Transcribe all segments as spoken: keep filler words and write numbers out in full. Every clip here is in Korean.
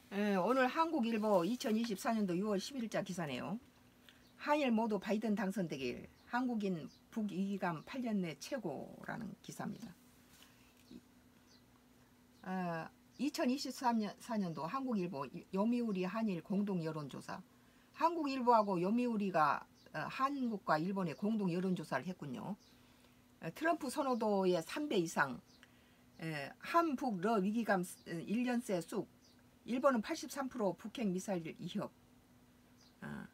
에, 오늘 한국일보 이천이십사 년도 유월 십일자 기사네요. 한일 모두 바이든 당선되길, 한국인 북위기감 팔 년 내 최고라는 기사입니다. 아, 이천이십사 년도 한국일보 요미우리 한일 공동 여론조사. 한국일보하고 요미우리가 한국과 일본의 공동 여론조사를 했군요. 트럼프 선호도의 삼 배 이상, 한북 러 위기감 일 년새 쑥, 일본은 팔십삼 퍼센트 북핵 미사일 위협. 어.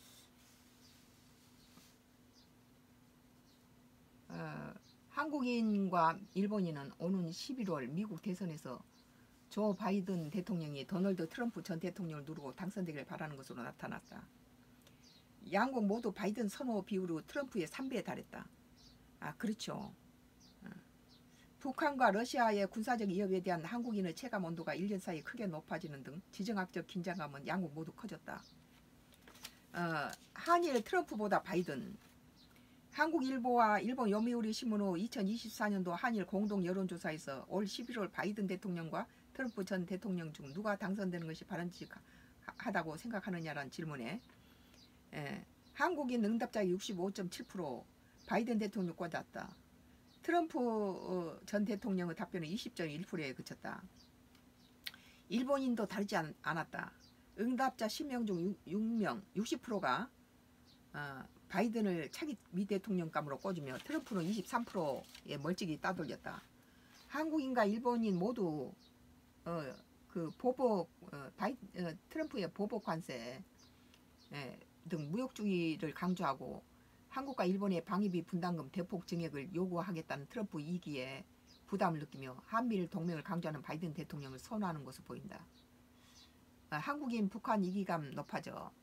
어, 한국인과 일본인은 오는 십일월 미국 대선에서 조 바이든 대통령이 도널드 트럼프 전 대통령을 누르고 당선되길 바라는 것으로 나타났다. 양국 모두 바이든 선호 비율이 트럼프의 삼 배에 달했다. 아, 그렇죠. 어. 북한과 러시아의 군사적 위협에 대한 한국인의 체감 온도가 일 년 사이 크게 높아지는 등 지정학적 긴장감은 양국 모두 커졌다. 어, 한일 트럼프보다 바이든. 한국일보와 일본 요미우리 신문의 이천이십사 년도 한일 공동 여론조사에서 올 십일월 바이든 대통령과 트럼프 전 대통령 중 누가 당선되는 것이 바람직하다고 생각하느냐라는 질문에 에, 한국인 응답자의 육십오 점 칠 퍼센트 바이든 대통령 꽂았다. 트럼프 전 대통령의 답변은 이십 점 일 퍼센트에 그쳤다. 일본인도 다르지 않, 않았다. 응답자 십 명 중 육 명, 육십 퍼센트가 어, 바이든을 차기 미 대통령감으로 꽂으며 트럼프는 이십삼 퍼센트에 멀찍이 따돌렸다. 한국인과 일본인 모두 어, 그 보복 어, 바이, 어, 트럼프의 보복 관세 에, 등 무역주의를 강조하고 한국과 일본의 방위비 분담금 대폭 증액을 요구하겠다는 트럼프 이기에 부담을 느끼며 한미일 동맹을 강조하는 바이든 대통령을 선호하는 것으로 보인다. 어, 한국인 북한 이기감 높아져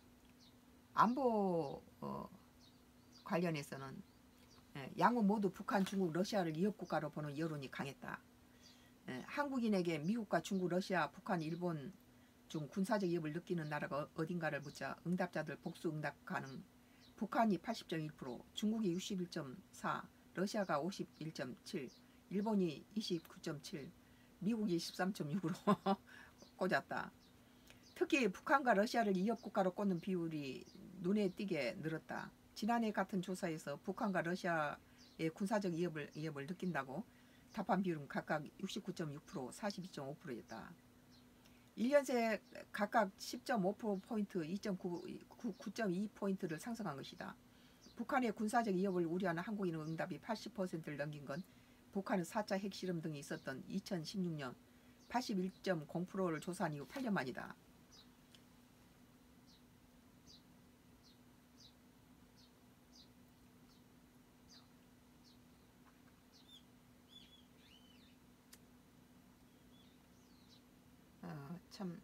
안보 어, 관련해서는 예, 양국 모두 북한, 중국, 러시아를 위협국가로 보는 여론이 강했다. 예, 한국인에게 미국과 중국, 러시아, 북한, 일본 중 군사적 위협을 느끼는 나라가 어딘가를 묻자 응답자들 복수 응답 가능. 북한이 팔십 점 일 퍼센트, 중국이 육십일 점 사, 러시아가 오십일 점 칠, 일본이 이십구 점 칠, 미국이 십삼 점 육으로 꽂았다. 특히 북한과 러시아를 위협국가로 꽂는 비율이 눈에 띄게 늘었다. 지난해 같은 조사에서 북한과 러시아의 군사적 위협을, 위협을 느낀다고 답한 비율은 각각 육십구 점 육 퍼센트, 사십이 점 오 퍼센트였다. 일 년 새 각각 십 점 오 포인트, 이 점 구 점 이 포인트를 상승한 것이다. 북한의 군사적 위협을 우려하는 한국인의 응답이 팔십 퍼센트를 넘긴 건 북한의 사 차 핵실험 등이 있었던 이천십육 년 팔십일 점 공 퍼센트를 조사한 이후 팔 년 만이다. 어, 참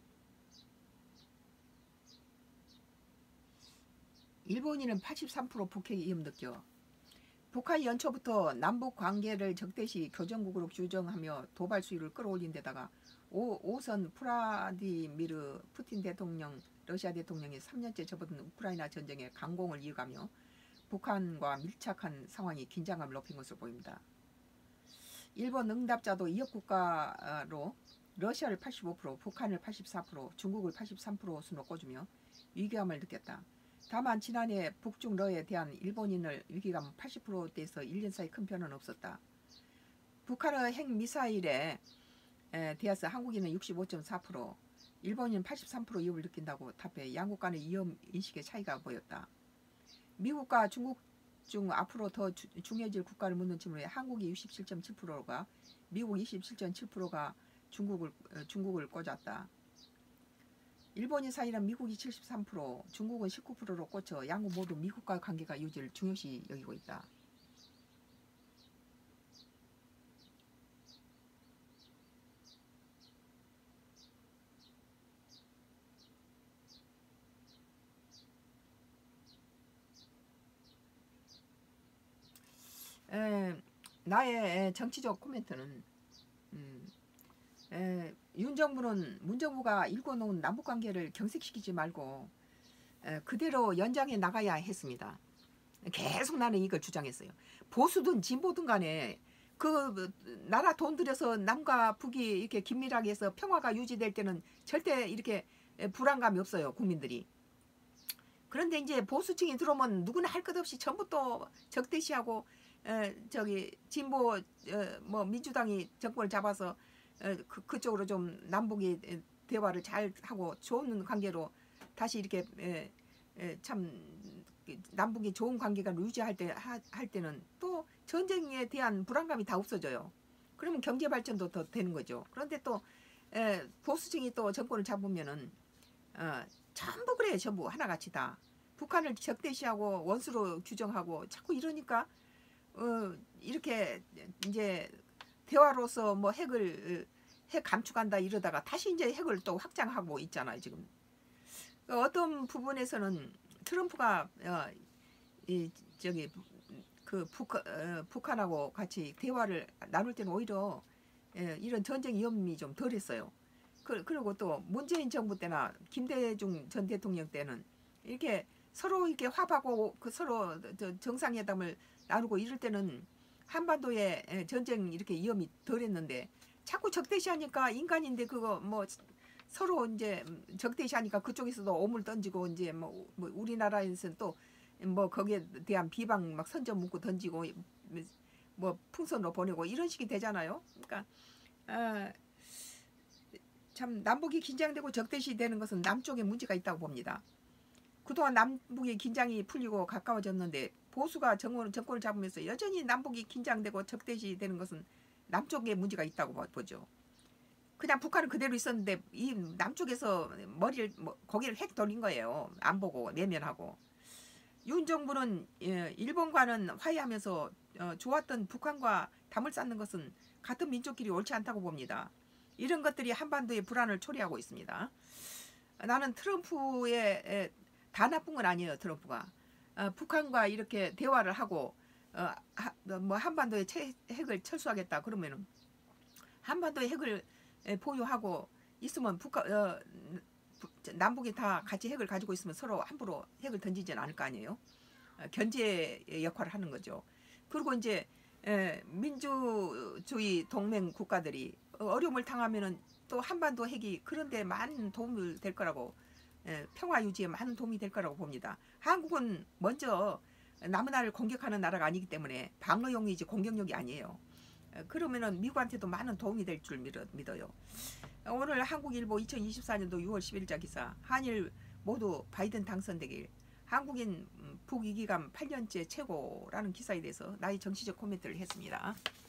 일본인은 팔십삼 퍼센트 북핵 위협 느껴. 북한이 연초부터 남북 관계를 적대시 교전국으로 규정하며 도발 수위를 끌어올린 데다가 오, 오선 플라디미르 푸틴 대통령, 러시아 대통령이 삼 년째 접어든 우크라이나 전쟁에 강공을 이어가며 북한과 밀착한 상황이 긴장감을 높인 것으로 보입니다. 일본 응답자도 위협국가로 러시아를 팔십오 퍼센트, 북한을 팔십사 퍼센트, 중국을 팔십삼 퍼센트 순으로 꽂으며 위기감을 느꼈다. 다만 지난해 북중러에 대한 일본인의 위기감 팔십 퍼센트대에서 일 년 사이 큰 변화는 없었다. 북한의 핵미사일에 대해서 한국인은 육십오 점 사 퍼센트, 일본인은 팔십삼 퍼센트 위협을 느낀다고 답해 양국 간의 위험 인식의 차이가 보였다. 미국과 중국 중 앞으로 더 주, 중요해질 국가를 묻는 질문에 한국이 육십칠 점 칠 퍼센트가 미국 이십칠 점 칠 퍼센트가 중국을, 중국을 꽂았다. 일본인 사이는 미국이 칠십삼 퍼센트, 중국은 십구 퍼센트로 꽂혀 양국 모두 미국과 관계가 유지를 중요시 여기고 있다. 에, 나의 정치적 코멘트는 음, 에, 윤 정부는 문 정부가 일궈놓은 남북관계를 경색시키지 말고 에, 그대로 연장해 나가야 했습니다. 계속 나는 이걸 주장했어요. 보수든 진보든 간에 그 나라 돈 들여서 남과 북이 이렇게 긴밀하게 해서 평화가 유지될 때는 절대 이렇게 불안감이 없어요, 국민들이. 그런데 이제 보수층이 들어오면 누구나 할 것 없이 전부 또 적대시하고 에, 저기 진보 어, 뭐 민주당이 정권을 잡아서 어, 그, 그쪽으로 좀 남북이 대화를 잘 하고 좋은 관계로 다시 이렇게 에, 에, 참 남북이 좋은 관계가 유지할 때 하, 할 때는 또 전쟁에 대한 불안감이 다 없어져요. 그러면 경제 발전도 더 되는 거죠. 그런데 또 에, 보수층이 또 정권을 잡으면은 어, 전부 그래요. 전부 하나같이 다 북한을 적대시하고 원수로 규정하고 자꾸 이러니까 어, 이렇게 이제 대화로서 뭐 핵을 핵 감축한다 이러다가 다시 이제 핵을 또 확장하고 있잖아요. 지금 어떤 부분에서는 트럼프가 어, 이 저기 그 북한 어, 북한하고 같이 대화를 나눌 때는 오히려 예, 이런 전쟁 위험이 좀 덜했어요. 그, 그리고 또 문재인 정부 때나 김대중 전 대통령 때는 이렇게 서로 이렇게 화합하고 그 서로 저 정상회담을 나누고 이럴 때는 한반도에 예, 전쟁 이렇게 위험이 덜했는데 자꾸 적대시하니까 인간인데 그거 뭐 서로 이제 적대시하니까 그쪽에서도 오물 던지고 이제 뭐, 뭐 우리나라에서는 또 뭐 거기에 대한 비방 막 선전 문구 던지고 뭐 풍선으로 보내고 이런 식이 되잖아요. 그러니까 아, 참 남북이 긴장되고 적대시 되는 것은 남쪽에 문제가 있다고 봅니다. 그동안 남북이 긴장이 풀리고 가까워졌는데 보수가 정권, 정권을 잡으면서 여전히 남북이 긴장되고 적대시 되는 것은 남쪽에 문제가 있다고 보죠. 그냥 북한은 그대로 있었는데 이 남쪽에서 머리를 뭐 거기를 획 돌린 거예요. 안 보고 내면하고. 윤 정부는 일본과는 화해하면서 좋았던 북한과 담을 쌓는 것은 같은 민족끼리 옳지 않다고 봅니다. 이런 것들이 한반도의 불안을 초래하고 있습니다. 나는 트럼프의 다 나쁜 건 아니에요. 트럼프가 북한과 이렇게 대화를 하고 뭐 한반도에 핵을 철수하겠다 그러면은 한반도에 핵을 보유하고 있으면 북한 어, 남북이 다 같이 핵을 가지고 있으면 서로 함부로 핵을 던지지는 않을 거 아니에요. 견제 역할을 하는 거죠. 그리고 이제 민주주의 동맹 국가들이 어려움을 당하면은 또 한반도 핵이 그런데 많은 도움이 될 거라고 평화 유지에 많은 도움이 될 거라고 봅니다. 한국은 먼저 남의 나라를 공격하는 나라가 아니기 때문에 방어용이지 공격력이 아니에요. 그러면은 미국한테도 많은 도움이 될 줄 믿어요. 오늘 한국일보 이천이십사 년도 유월 십일자 기사 한일 모두 바이든 당선되길 한국인 북위기감 팔 년째 최고라는 기사에 대해서 나의 정치적 코멘트를 했습니다.